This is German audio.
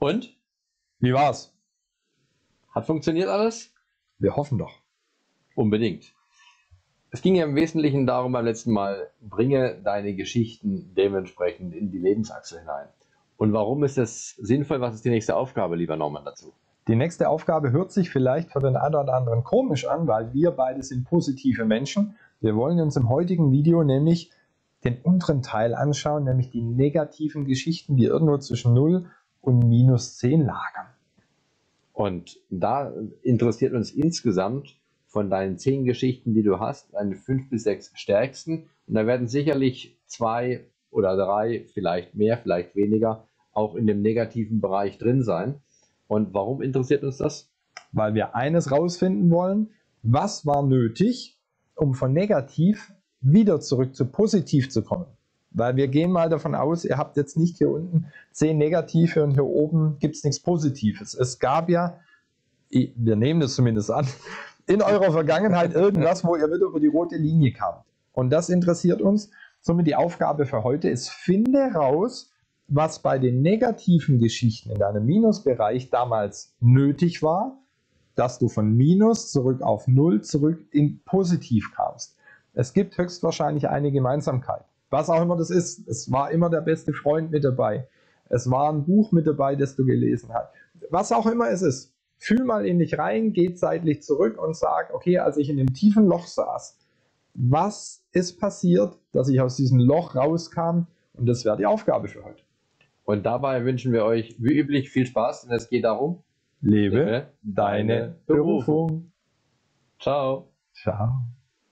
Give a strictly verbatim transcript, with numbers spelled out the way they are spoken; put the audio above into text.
Und? Wie war's? Hat funktioniert alles? Wir hoffen doch. Unbedingt. Es ging ja im Wesentlichen darum beim letzten Mal, bringe deine Geschichten dementsprechend in die Lebensachse hinein. Und warum ist das sinnvoll? Was ist die nächste Aufgabe, lieber Norman, dazu? Die nächste Aufgabe hört sich vielleicht für den einen oder anderen komisch an, weil wir beide sind positive Menschen. Wir wollen uns im heutigen Video nämlich den unteren Teil anschauen, nämlich die negativen Geschichten, die irgendwo zwischen null und minus zehn lagern. Und da interessiert uns insgesamt von deinen zehn Geschichten, die du hast, deine fünf bis sechs stärksten. Und da werden sicherlich zwei oder drei, vielleicht mehr, vielleicht weniger, auch in dem negativen Bereich drin sein. Und warum interessiert uns das? Weil wir eines rausfinden wollen: Was war nötig, um von negativ wieder zurück zu positiv zu kommen? Weil wir gehen mal davon aus, ihr habt jetzt nicht hier unten zehn negative und hier oben gibt es nichts Positives. Es gab ja, wir nehmen das zumindest an, in eurer Vergangenheit irgendwas, wo ihr wieder über die rote Linie kamt. Und das interessiert uns. Somit die Aufgabe für heute ist: Finde raus, was bei den negativen Geschichten in deinem Minusbereich damals nötig war, dass du von Minus zurück auf Null zurück in Positiv kamst. Es gibt höchstwahrscheinlich eine Gemeinsamkeit. Was auch immer das ist. Es war immer der beste Freund mit dabei. Es war ein Buch mit dabei, das du gelesen hast. Was auch immer es ist. Fühl mal in dich rein, geh zeitlich zurück und sag: Okay, als ich in dem tiefen Loch saß, was ist passiert, dass ich aus diesem Loch rauskam? Und das wäre die Aufgabe für heute. Und dabei wünschen wir euch wie üblich viel Spaß, denn es geht darum: Lebe deine Berufung. Ciao. Ciao.